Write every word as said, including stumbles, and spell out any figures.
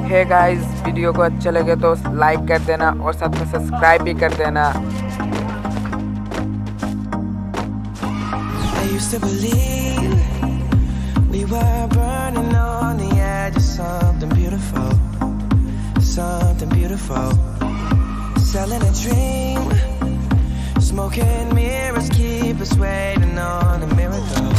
Hey guys, video को अच्छा लगे तो लाइक कर देना और साथ में सब्सक्राइब भी कर देना। I used to believe we were burning on the edge of something beautiful, something beautiful. Selling a dream, smoking mirrors keep us waiting on a miracle.